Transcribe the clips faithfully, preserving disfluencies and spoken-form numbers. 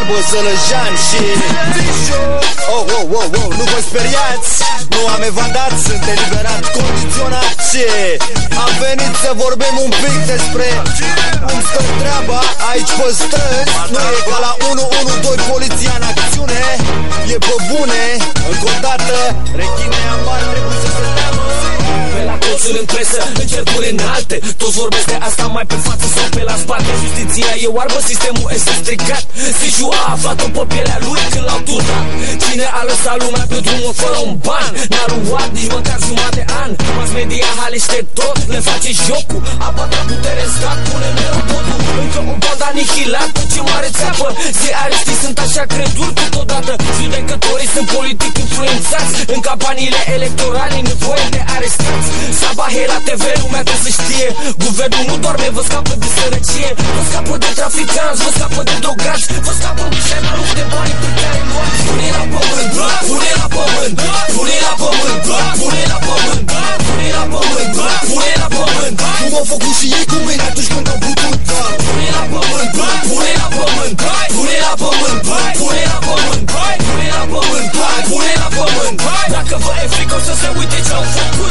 albă, Zălăjan și Oh, oh, oh, oh, nu vă speriați, nu am evadat, sunt eliberat condiționat și am venit să vorbim un pic despre cum stă treaba aici pe străzi. Nu e ca la unu unu doi, poliția în acțiune, e pe bune, încă o dată, rechine ambar trebuie să se teamă. Pe la colțuri în presă, în cercuri înalte, toți vorbesc de asta mai pe față sau pe la spate. Justiția e oarbă, sistemul este stricat. Siju a aflat-o pe pielea lui când l-au tutat. Cine a lăsat lumea pe drumul fără un ban? N-a luat nici măcar jumătate an. Mass media halește tot, le face jocul. Apata putere în stat, pune neropotul. Încă o bandă anihilată, ce mare țeapă. Ziariștii sunt așa creduri câteodată. Judecătorii sunt politic influențați. În campaniile electorale nevoie de arestați. Sabahe la T V, lumea trebuie să știe. Guvernul nu doarme, vă scapă de sărăcie. Vă scapă de traficanți, vă scapă de drogați. Vă scapă de maruși de bani pe care luați. Pune la pământ, pune la pământ, pune la pământ, pune la pământ, pune la pământ, pune la pământ. Cum au făcut și ei cu mine atunci când au putut. Pune la pământ, pune la pământ, pune la pământ, pune la pământ, pune la pământ, pune la pământ. Dacă vă e frică să se uite ce-au făcut.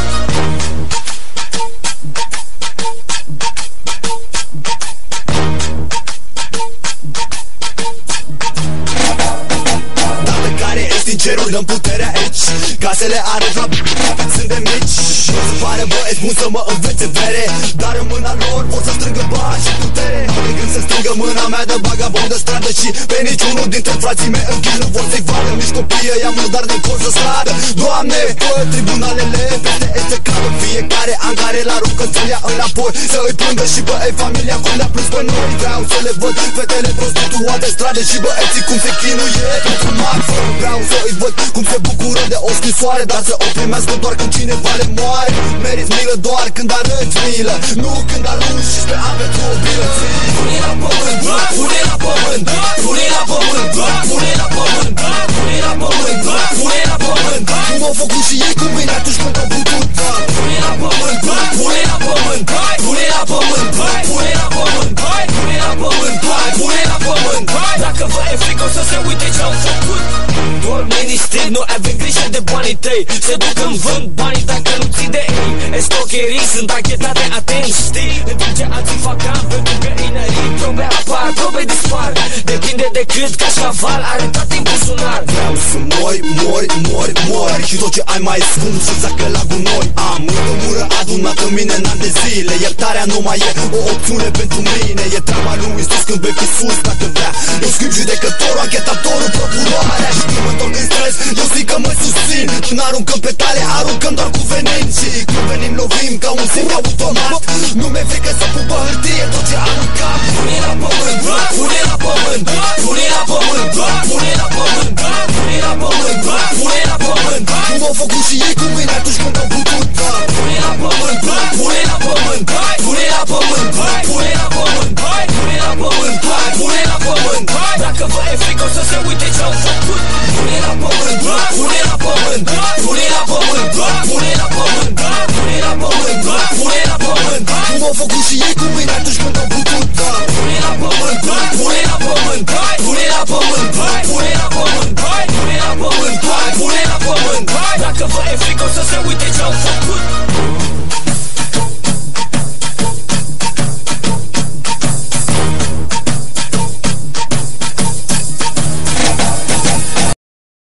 Cerul dăm puterea aici, casele are la sunt de mici. Nu se pare băieți bun să mă învețe vere, dar în mâna lor vor să strângă bani și putere. Au de gând să strângă mâna mea de vagabond de stradă și pe niciunul dintre frații mei în ghid nu vor să-i vadă. Nici copiii ăia murdar de cor să stradă. Doamne, pe tribunalele peste este cadă. Fiecare an care l-aruncă să-l ia înapoi, să îi plângă și băieți familia cum le-a plâns pe noi. Vreau să le văd fetele prostituate stradă și băieții cum se chinuie pentru marfă. Vreau să îi văd cum se bucură de o scrisoare, dar să o primească doar când cineva le moare. Meriți milă doar când arăți milă, nu când arunci și pe am pentru o bilă. Pune la pământ, pune la pământ, pune la pământ, pune la pământ, pune la pământ, pune la pământ. Cum au făcut și ei cu mine atunci când au putut. Pune la pământ, pune la pământ, pune la pământ, pune la pământ, pune la pământ, pune la pământ. Dacă vă e frică să se uite ce-au făcut. Doar ministri, nu avem grijă de banii tăi. Se duc în vânt banii dacă nu ții de ei. Escrocherii sunt anchetate atenți, știi? În timp ce alții fac cam pentru că inării. Probe apar, probe dispar. Depinde de cât cașcaval are dat în buzunar. Vreau să mori, mori, mori, mori și tot ce ai mai scump să zacă la gunoi. Am multă mură adunată în mine în ani de zile. Iertarea nu mai e o opțiune pentru mine. E treaba lui Iisus când vei fi sus dacă vrea. Eu schimb judecătorul, anchetatorul, procuroarea. Și când mă întorc în stres, eu zic că mă susțin. Când aruncăm petale, aruncăm doar cu venin. Și când venim lovim ca un semi automat. Nu mi-e frică să pupă hârtie tot ce am aruncat.